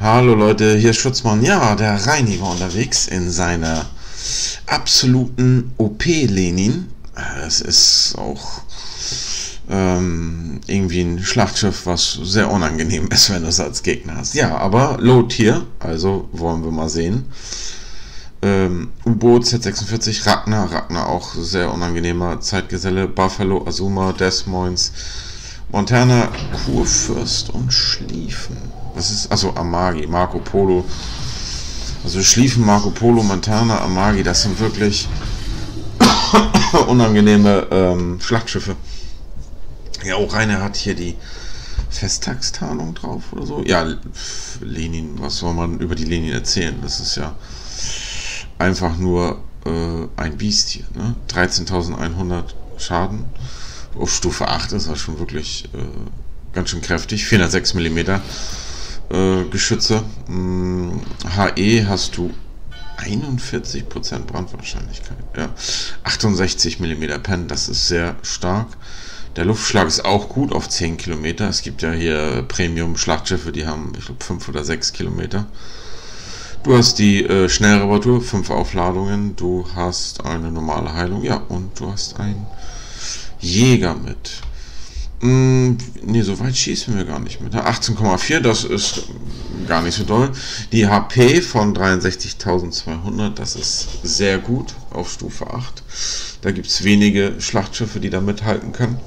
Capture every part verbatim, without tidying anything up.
Hallo Leute, hier ist Schutzmann. Ja, der Reini war unterwegs in seiner absoluten O P-Lenin. Es ist auch ähm, irgendwie ein Schlachtschiff, was sehr unangenehm ist, wenn du es als Gegner hast. Ja, aber Low Tier, also wollen wir mal sehen. Ähm, U-Boot Z sechsundvierzig, Ragnar, Ragnar auch sehr unangenehmer Zeitgeselle, Buffalo, Azuma, Des Moines, Montana, Kurfürst und Schlieffen. Das ist, also Amagi, Marco Polo. Also Schlieffen, Marco Polo, Montana, Amagi, das sind wirklich unangenehme ähm, Schlachtschiffe. Ja, auch Rainer hat hier die Festtagstarnung drauf oder so. Ja, Lenin, was soll man über die Lenin erzählen? Das ist ja einfach nur äh, ein Biest hier. Ne? dreizehntausendeinhundert Schaden. Auf Stufe acht ist das schon wirklich äh, ganz schön kräftig. vierhundertsechs Millimeter äh, Geschütze. Hm, H E hast du einundvierzig Prozent Brandwahrscheinlichkeit. Ja. achtundsechzig Millimeter Pen, das ist sehr stark. Der Luftschlag ist auch gut auf zehn Kilometer. Es gibt ja hier Premium-Schlachtschiffe, die haben, ich glaube, fünf oder sechs Kilometer. Du hast die äh, Schnellreparatur, fünf Aufladungen. Du hast eine normale Heilung. Ja, und du hast einen Jäger mit. Hm, ne, so weit schießen wir gar nicht mit. achtzehn Komma vier, das ist gar nicht so doll. Die H P von dreiundsechzigtausendzweihundert, das ist sehr gut auf Stufe acht. Da gibt es wenige Schlachtschiffe, die da mithalten können.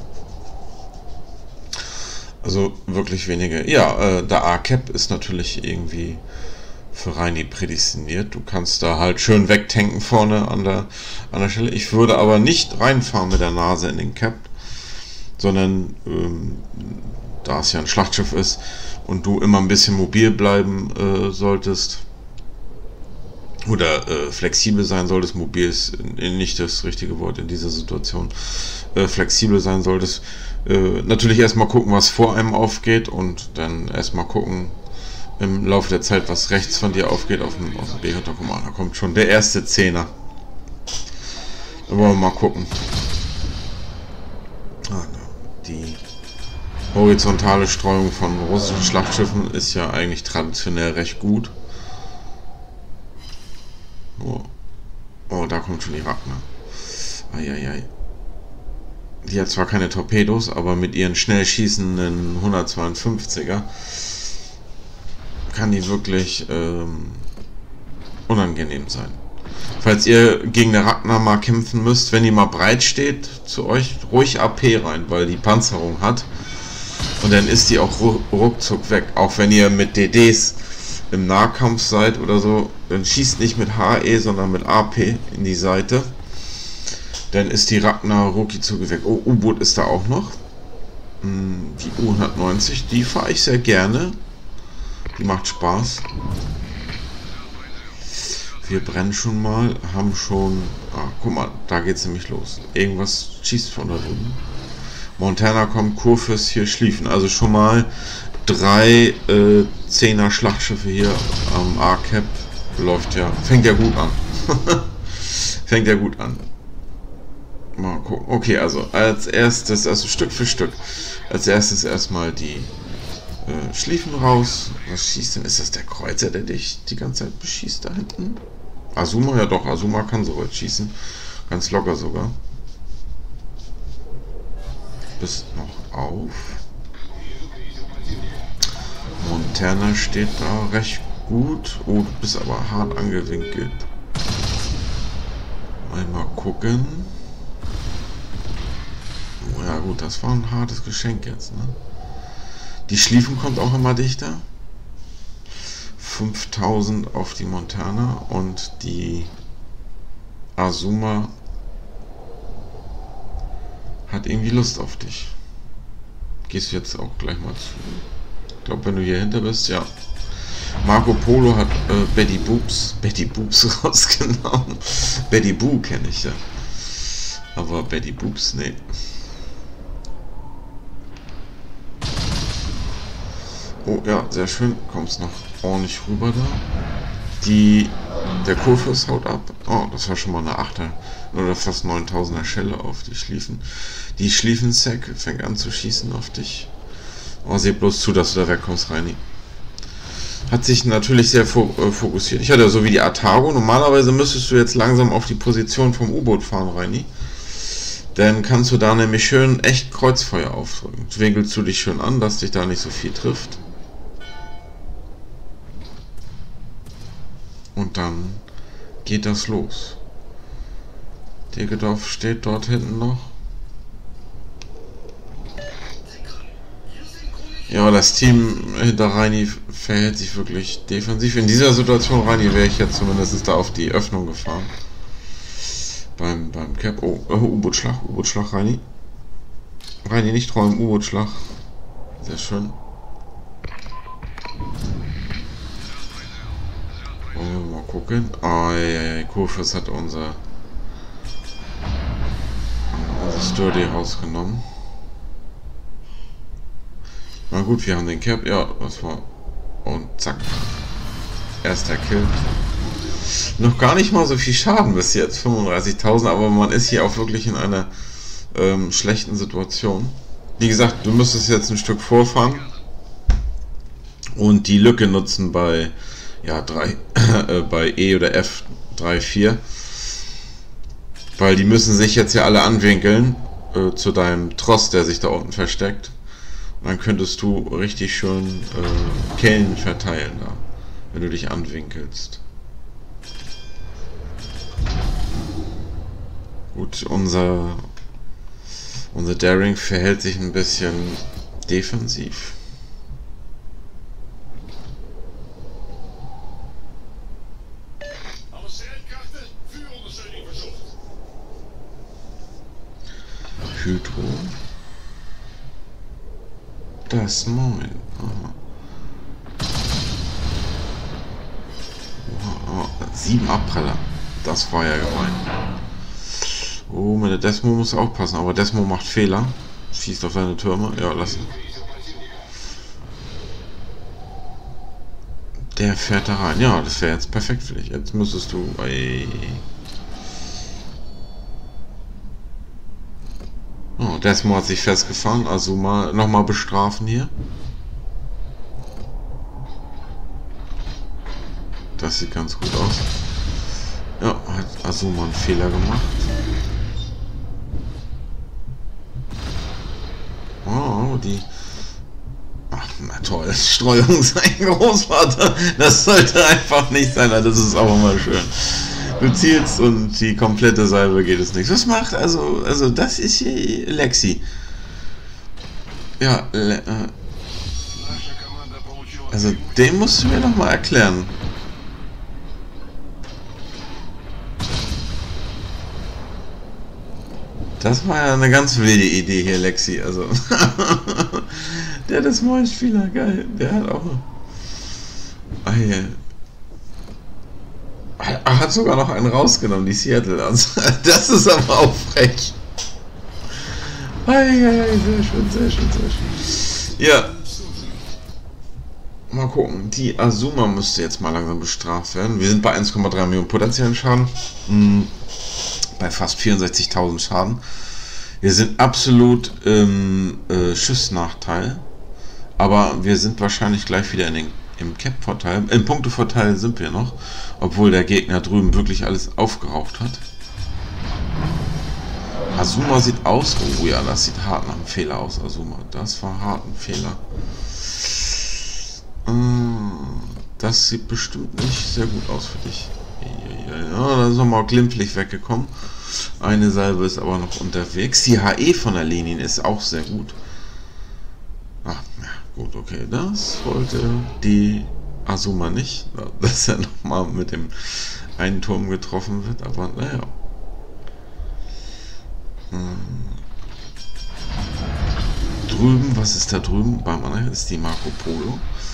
Also wirklich wenige. Ja, äh, der A-Cap ist natürlich irgendwie für Reini prädestiniert. Du kannst da halt schön wegtanken vorne an der, an der Stelle. Ich würde aber nicht reinfahren mit der Nase in den Cap, sondern ähm, da es ja ein Schlachtschiff ist und du immer ein bisschen mobil bleiben äh, solltest oder äh, flexibel sein solltest, mobil ist nicht das richtige Wort in dieser Situation, äh, flexibel sein solltest, äh, natürlich erstmal gucken, was vor einem aufgeht und dann erstmal gucken im Laufe der Zeit, was rechts von dir aufgeht auf dem, auf dem B-Hunter Commander. Kommt schon der erste Zehner. Da wollen wir mal gucken. Ah, die horizontale Streuung von russischen Schlachtschiffen ist ja eigentlich traditionell recht gut. Oh, oh, da kommt schon die Ragnar. Eieiei. Die hat zwar keine Torpedos, aber mit ihren schnell schießenden hundertzweiundfünfziger kann die wirklich ähm, unangenehm sein. Falls ihr gegen eine Ragnar mal kämpfen müsst, wenn die mal breit steht, zu euch ruhig A P rein, weil die Panzerung hat. Und dann ist die auch ruckzuck weg. Auch wenn ihr mit D Ds im Nahkampf seid oder so, dann schießt nicht mit H E, sondern mit A P in die Seite. Dann ist die Ragnar ruckzuck weg. Oh, U-Boot ist da auch noch. Die U hundertneunzig, die fahre ich sehr gerne. Die macht Spaß. Wir brennen schon mal, haben schon... Ah, guck mal, da geht's nämlich los. Irgendwas schießt von da drüben. Montana kommt, Kurfürst hier, Schlieffen. Also schon mal drei äh, Zehner Schlachtschiffe hier am A-Cap. Läuft ja, fängt ja gut an. Fängt ja gut an. Mal gucken. Okay, also als erstes, also Stück für Stück. Als erstes erstmal die äh, Schlieffen raus. Was schießt denn? Ist das der Kreuzer, der dich die ganze Zeit beschießt da hinten? Azuma, ja doch, Azuma kann so weit schießen. Ganz locker sogar. Bist noch auf. Montana steht da recht gut. Oh, du bist aber hart angewinkelt. Mal gucken. Oh ja gut, das war ein hartes Geschenk jetzt, ne? Die Schlieffen kommt auch immer dichter. fünftausend auf die Montana und die Azuma hat irgendwie Lust auf dich. Gehst du jetzt auch gleich mal zu? Ich glaube, wenn du hier hinter bist, ja. Marco Polo hat äh, Betty Boobs, Betty Boobs rausgenommen. Betty Boo kenne ich ja. Aber Betty Boobs, nee. Oh ja, sehr schön. Kommst noch ordentlich rüber da. Die, der Kurfürst haut ab. Oh, das war schon mal eine Achter. Oder fast neuntausender Schelle auf die Schlieffen. Die Schlieffen-Sack fängt an zu schießen auf dich. Oh, seh bloß zu, dass du da wegkommst, Reini. hat sich natürlich sehr fokussiert. Ich hatte so wie die Atago. Normalerweise müsstest du jetzt langsam auf die Position vom U-Boot fahren, Reini. Dann kannst du da nämlich schön echt Kreuzfeuer aufdrücken. Winkelst du dich schön an, dass dich da nicht so viel trifft. Und dann geht das los. Degedorf steht dort hinten noch. Ja, das Team hinter Reini verhält sich wirklich defensiv. In dieser Situation, Reini, wäre ich jetzt zumindest da auf die Öffnung gefahren. Beim, beim Cap. Oh, uh, U-Boot-Schlag, U-Boot-Schlag, Reini. Reini, nicht träumen, U-Boot-Schlag. Sehr schön. Oh, mal gucken. Oh, ja, ja, Kurfürst hat unser, unser Sturdy rausgenommen. Na gut, wir haben den Cap. Ja, das war. Und zack. Erster Kill. Noch gar nicht mal so viel Schaden bis jetzt. fünfunddreißigtausend, aber man ist hier auch wirklich in einer ähm, schlechten Situation. Wie gesagt, du müsstest jetzt ein Stück vorfahren und die Lücke nutzen bei ja drei äh, bei E oder F drei vier, weil die müssen sich jetzt ja alle anwinkeln äh, zu deinem Tross, der sich da unten versteckt. Und dann könntest du richtig schön äh, Kellen verteilen da, wenn du dich anwinkelst. Gut, unser unser Daring verhält sich ein bisschen defensiv. Hydro. Das Moin. Aha. Oh, oh, sieben Abpraller. Das war ja gemein. Oh, mit der Desmo muss aufpassen, aber Desmo macht Fehler. Schießt auf seine Türme. Ja, lassen. Der fährt da rein. Ja, das wäre jetzt perfekt für dich. Jetzt müsstest du. Ey. Oh, Desmo hat sich festgefahren. Also mal nochmal bestrafen hier. Das sieht ganz gut aus. Ja, hat Azuma einen Fehler gemacht. Oh, die... Ach, na toll. Streuung sein Großvater. Das sollte einfach nicht sein. Das ist auch immer schön. Du zielst und die komplette Salve geht es nicht. Was macht also... Also das ist hier Lexi. Ja, Le äh, also den musst du mir noch mal erklären. Das war ja eine ganz wilde Idee hier, Lexi. Also der des neuen Spieler, geil. Der hat auch. Ah, yeah. Er hat sogar noch einen rausgenommen, die Seattle. Also, das ist aber auch frech. Ah, ja, ja, sehr schön, sehr schön, sehr schön. Ja. Mal gucken. Die Azuma müsste jetzt mal langsam bestraft werden. Wir sind bei eins Komma drei Millionen potenziellen Schaden. Hm. Bei fast vierundsechzigtausend Schaden. Wir sind absolut im äh, Schussnachteil, aber wir sind wahrscheinlich gleich wieder in den, im Cap-Vorteil. Im Punktevorteil sind wir noch, obwohl der Gegner drüben wirklich alles aufgeraucht hat. Azuma sieht aus, oh ja, das sieht hart nach einem Fehler aus, Azuma. Das war hart ein Fehler. Das sieht bestimmt nicht sehr gut aus für dich. Ja, da ist nochmal glimpflich weggekommen. Eine Salve ist aber noch unterwegs. Die H E von der Lenin ist auch sehr gut. Ach, ja, gut, okay. Das wollte die Azuma nicht. Dass er nochmal mit dem einen Turm getroffen wird. Aber naja. Hm. Drüben, was ist da drüben? Beim anderen ist die Marco Polo.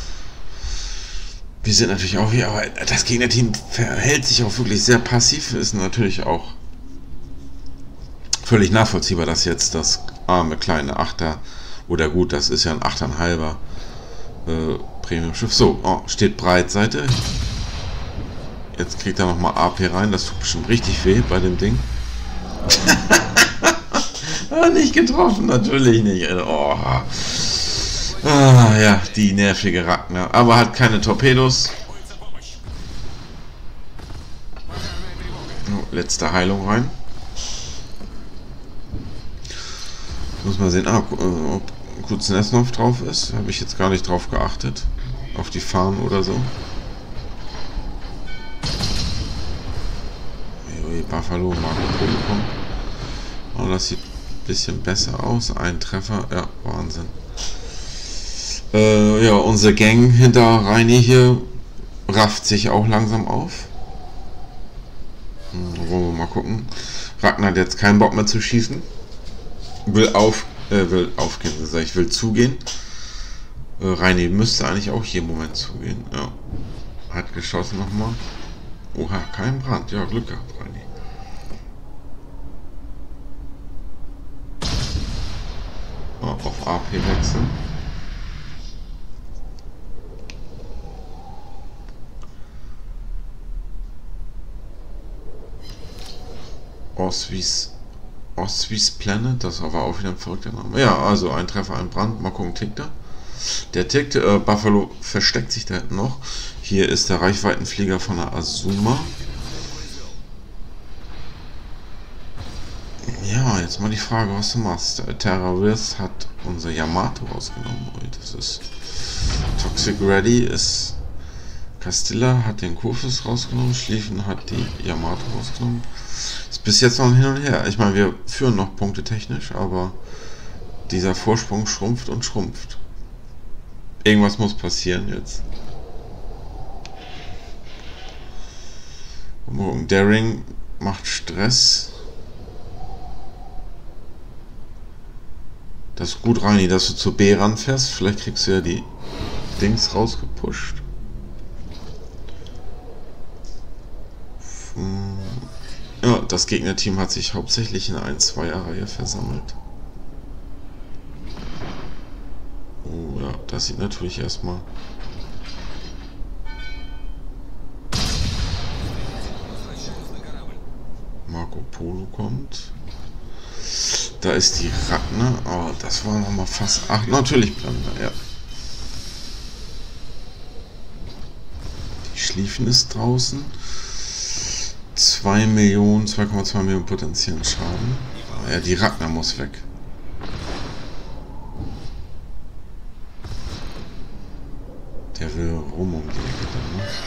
Wir sind natürlich auch hier, aber das Gegnerteam verhält sich auch wirklich sehr passiv. Ist natürlich auch völlig nachvollziehbar, dass jetzt das arme kleine Achter, oder gut, das ist ja ein achteinhalber äh, Premium-Schiff. So, oh, steht Breitseite. Jetzt kriegt er nochmal A P rein. Das tut bestimmt richtig weh bei dem Ding. ah, nicht getroffen, natürlich nicht. Oh. Ah, Ah ja, die nervige Ragnar. Aber hat keine Torpedos. Oh, letzte Heilung rein. Muss mal sehen, ah, ob Kuznetsov drauf ist. Habe ich jetzt gar nicht drauf geachtet. Auf die Fahnen oder so. Buffalo, Marco Polo kommt. Oh, das sieht ein bisschen besser aus. Ein Treffer, ja, Wahnsinn. Äh, ja, unsere Gang hinter Reini hier rafft sich auch langsam auf. Hm, wollen wir mal gucken. Ragnar hat jetzt keinen Bock mehr zu schießen. Will auf, äh, will aufgehen, also ich will zugehen. Äh, Reini müsste eigentlich auch hier im Moment zugehen. Ja. Hat geschossen nochmal. Oha, kein Brand. Ja, Glück gehabt, Reini. Oh, auf A P wechseln. Oswies Oswies Planet, das war auch wieder ein verrückter Name. Ja, also ein Treffer, ein Brand. Mal gucken, tickt er? Der tickt. Äh, Buffalo versteckt sich da hinten noch. Hier ist der Reichweitenflieger von der Azuma. Ja, jetzt mal die Frage, was du machst. Der Terrorist hat unser Yamato rausgenommen. Das ist Toxic Ready ist. Castilla hat den Kurfürst rausgenommen. Schlieffen hat die Yamato rausgenommen. Ist bis jetzt noch hin und her. Ich meine, wir führen noch Punkte technisch, aber dieser Vorsprung schrumpft und schrumpft. Irgendwas muss passieren jetzt. Daring macht Stress. Das ist gut, Reini, dass du zu B ranfährst. Vielleicht kriegst du ja die Dings rausgepusht. Ja, das Gegnerteam hat sich hauptsächlich in ein zwei Reihe versammelt. Oh ja, das sieht natürlich erstmal. Marco Polo kommt. Da ist die Ragnar. Oh, das war noch mal fast. Ach, natürlich Plunder, ja. Die Schlieffen ist draußen. zwei Millionen, zwei Komma zwei Millionen potenziellen Schaden. Ja, die Ragnar muss weg. Der will rum um die Ecke dann, ne?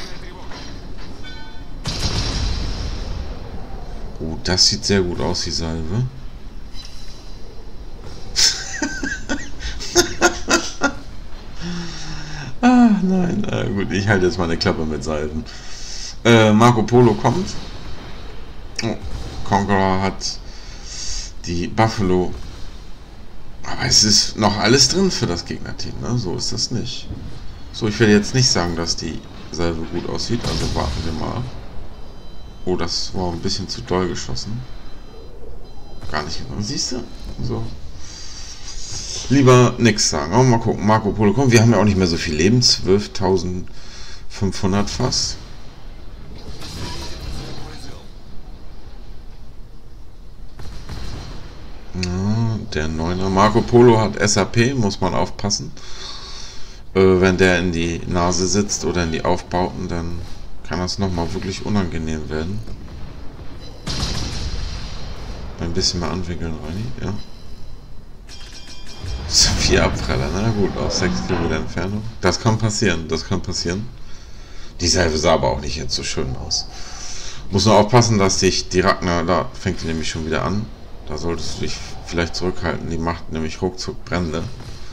Oh, das sieht sehr gut aus, die Salve. Ah, nein, na gut, ich halte jetzt meine Klappe mit Salven. Äh, Marco Polo kommt. Oh, Conqueror hat die Buffalo. Aber es ist noch alles drin für das Gegnerteam, ne? So ist das nicht. So, ich werde jetzt nicht sagen, dass die Salve gut aussieht, also warten wir mal. Oh, das war ein bisschen zu doll geschossen. Gar nicht genau. Siehst du? So. Lieber nichts sagen. Aber mal gucken. Marco Polo kommt. Wir haben ja auch nicht mehr so viel Leben. zwölftausendfünfhundert fast. Ja, der Neuner. Marco Polo hat S A P. Muss man aufpassen. Äh, wenn der in die Nase sitzt oder in die Aufbauten, dann kann das nochmal wirklich unangenehm werden. Ein bisschen mehr anwinkeln, Reini, ja. So vier Abpraller, na gut, aus sechs Kilometer Entfernung. Das kann passieren, das kann passieren. Die Salve sah aber auch nicht jetzt so schön aus. Muss nur aufpassen, dass dich die Ragnar, da fängt die nämlich schon wieder an. Da solltest du dich vielleicht zurückhalten, die macht nämlich ruckzuck Brände.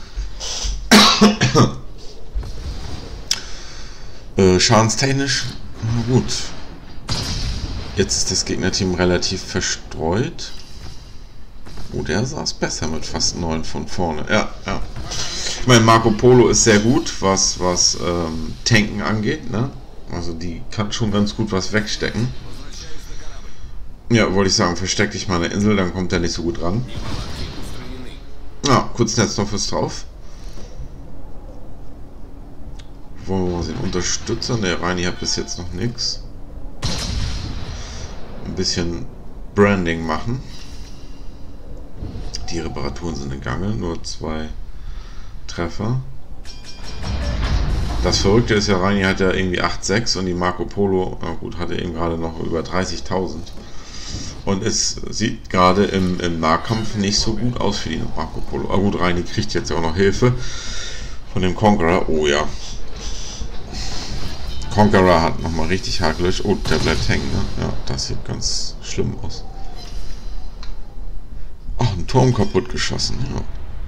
äh, schadenstechnisch, na gut. Jetzt ist das Gegnerteam relativ verstreut. Oh, der saß besser mit fast neun von vorne. Ja, ja. Ich meine, Marco Polo ist sehr gut, was, was ähm, Tanken angeht, ne? Also die kann schon ganz gut was wegstecken. Ja, wollte ich sagen, versteck dich mal an der Insel, dann kommt er nicht so gut ran. Ja, Kurznetsov ist drauf. Wollen wir mal sehen, Unterstützer? Ne, Reini hat bis jetzt noch nichts. Ein bisschen Branding machen. Die Reparaturen sind in Gange, nur zwei Treffer. Das Verrückte ist ja, Reini hat ja irgendwie acht sechs und die Marco Polo, na gut, hatte eben gerade noch über dreißigtausend. Und es sieht gerade im, im Nahkampf nicht so gut aus für die Marco Polo. Aber gut, Reini kriegt jetzt ja auch noch Hilfe von dem Conqueror. Oh ja. Conqueror hat nochmal richtig hart gelöscht. Oh, der bleibt hängen, ne? Ja, das sieht ganz schlimm aus. Ach, ein Turm kaputt geschossen, ja.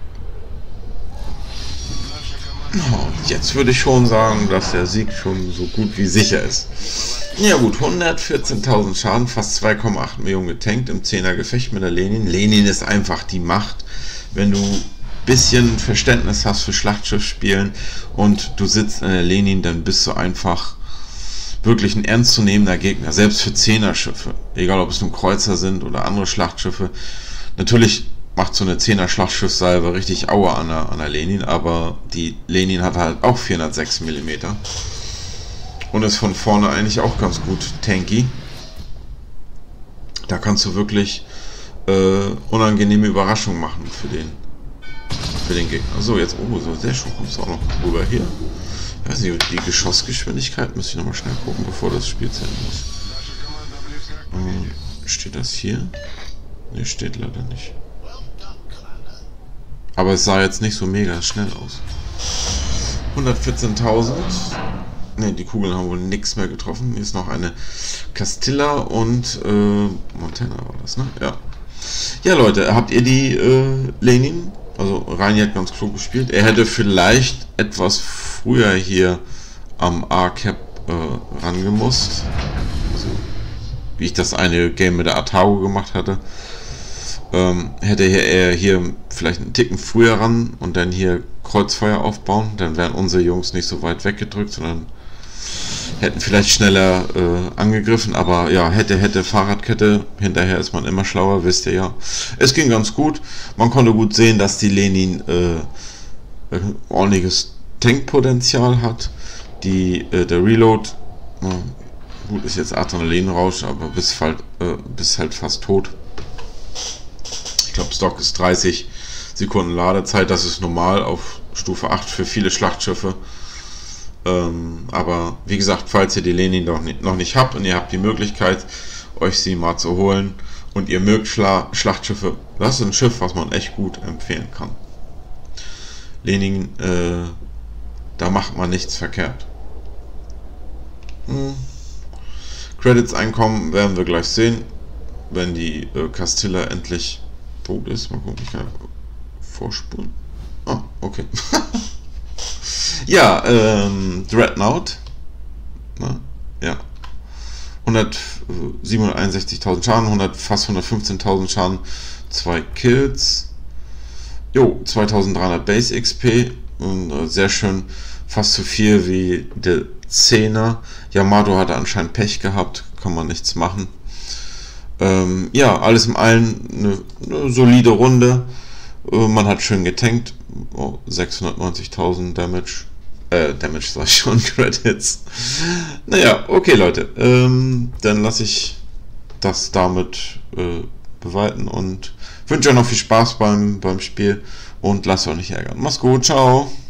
Und jetzt würde ich schon sagen, dass der Sieg schon so gut wie sicher ist. Ja gut, hundertvierzehntausend Schaden, fast zwei Komma acht Millionen getankt im zehner Gefecht mit der Lenin. Lenin ist einfach die Macht. Wenn du ein bisschen Verständnis hast für Schlachtschiffspielen und du sitzt in der Lenin, dann bist du einfach wirklich ein ernstzunehmender Gegner. Selbst für Zehner-Schiffe. Egal ob es nun Kreuzer sind oder andere Schlachtschiffe. Natürlich macht so eine zehner Schlachtschiffsalve richtig Aua an der, an der Lenin, aber die Lenin hat halt auch vierhundertsechs Millimeter und ist von vorne eigentlich auch ganz gut tanky. Da kannst du wirklich äh, unangenehme Überraschungen machen für den für den Gegner. So, jetzt, oh, so sehr schön, kommst du auch noch rüber hier. Ich weiß nicht, die Geschossgeschwindigkeit müsste ich nochmal schnell gucken, bevor das Spiel zu Ende ist. Ähm, steht das hier? Ne, steht leider nicht. Aber es sah jetzt nicht so mega schnell aus. hundertvierzehntausend. Ne, die Kugeln haben wohl nichts mehr getroffen. Hier ist noch eine Castilla und äh, Montana war das, ne? Ja. Ja, Leute, habt ihr die äh, Lenin? Also Reini hat ganz klug gespielt. Er hätte vielleicht etwas früher hier am A-Cap äh, rangemusst. Also, wie ich das eine Game mit der Atago gemacht hatte. Ähm, hätte er hier vielleicht einen Ticken früher ran und dann hier Kreuzfeuer aufbauen, dann wären unsere Jungs nicht so weit weggedrückt, sondern hätten vielleicht schneller äh, angegriffen, aber ja, hätte, hätte, Fahrradkette, hinterher ist man immer schlauer, wisst ihr ja. Es ging ganz gut, man konnte gut sehen, dass die Lenin äh, äh, ordentliches Tankpotenzial hat, die, äh, der Reload, äh, gut, ist jetzt Adrenalinrausch, aber bis halt, äh, bis halt fast tot. Ich glaube, Stock ist dreißig Sekunden Ladezeit, das ist normal auf Stufe acht für viele Schlachtschiffe. Ähm, aber wie gesagt, falls ihr die Lenin noch nicht, noch nicht habt und ihr habt die Möglichkeit, euch sie mal zu holen und ihr mögt Schla Schlachtschiffe, das ist ein Schiff, was man echt gut empfehlen kann. Lenin, äh, da macht man nichts verkehrt. Hm. Credits Einkommen werden wir gleich sehen, wenn die äh, Castilla endlich tot ist. Mal gucken, ich kann vorspulen. Ah, okay. Ja, ähm, Dreadnought. Na, ja. hundertsiebenhunderteinundsechzigtausend Schaden, hundert, fast hundertfünfzehntausend Schaden, zwei Kills. Jo, zweitausenddreihundert Base X P. Und, äh, sehr schön, fast so viel wie der Zehner. Yamato hatte anscheinend Pech gehabt, kann man nichts machen. Ähm, ja, alles im Allen eine, eine solide Runde. Äh, man hat schön getankt. Oh, sechshundertneunzigtausend Damage. Äh, Damage sag ich schon, Credits. Naja, okay, Leute. Ähm, dann lasse ich das damit äh, beweiten und wünsche euch noch viel Spaß beim, beim Spiel und lasst euch nicht ärgern. Macht's gut, ciao.